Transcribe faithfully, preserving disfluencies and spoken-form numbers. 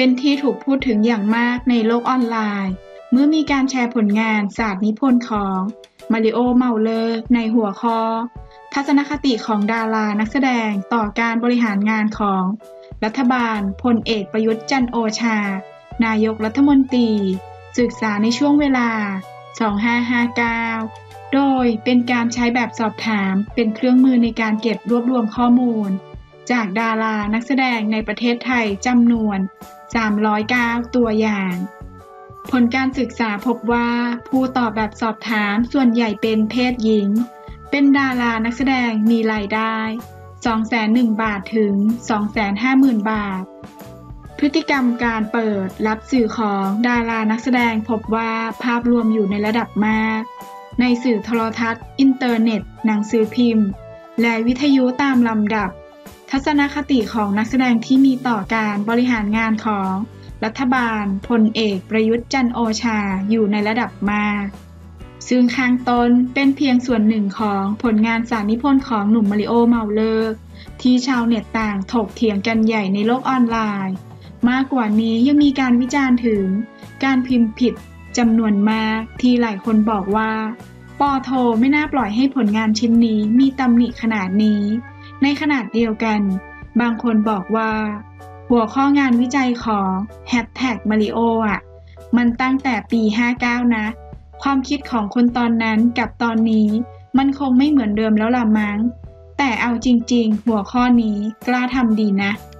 เป็นที่ถูกพูดถึงอย่างมากในโลกออนไลน์เมื่อมีการแชร์ผลงานศาสตร์นิพนธ์ของมาริโอ เมาเลอร์ในหัวข้อทัศนคติของดารานักแสดงต่อการบริหารงานของรัฐบาลพลเอกประยุทธ์จันทร์โอชานายกรัฐมนตรีศึกษาในช่วงเวลา สองพันห้าร้อยห้าสิบเก้า โดยเป็นการใช้แบบสอบถามเป็นเครื่องมือในการเก็บรวบรวมข้อมูลจากดารานักแสดงในประเทศไทยจำนวน สามร้อยเก้า ตัวอย่าง ผลการศึกษาพบว่าผู้ตอบแบบสอบถามส่วนใหญ่เป็นเพศหญิงเป็นดารานักแสดงมีรายได้ สองแสนหนึ่ง บาทถึง สองแสนห้าหมื่น บาทพฤติกรรมการเปิดรับสื่อของดารานักแสดงพบว่าภาพรวมอยู่ในระดับมากในสื่อโทรทัศน์อินเทอร์เน็ตหนังสือพิมพ์และวิทยุตามลำดับทัศนคติของนักแสดงที่มีต่อการบริหารงานของรัฐบาลพลเอกประยุทธ์จันทร์โอชาอยู่ในระดับมากซึ่งข้างต้นเป็นเพียงส่วนหนึ่งของผลงานสารนิพนธ์ของหนุ่มมาริโอ เมาเลอร์ที่ชาวเน็ตต่างถกเถียงกันใหญ่ในโลกออนไลน์มากกว่านี้ยังมีการวิจารณ์ถึงการพิมพ์ผิดจำนวนมากที่หลายคนบอกว่าปโทไม่น่าปล่อยให้ผลงานชิ้นนี้มีตำหนิขนาดนี้ในขนาดเดียวกันบางคนบอกว่าหัวข้องานวิจัยของแฮชแท็กมาริโออ่ะมันตั้งแต่ปีห้าเก้านะความคิดของคนตอนนั้นกับตอนนี้มันคงไม่เหมือนเดิมแล้วล่ะมั้งแต่เอาจริงๆหัวข้อนี้กล้าทำดีนะ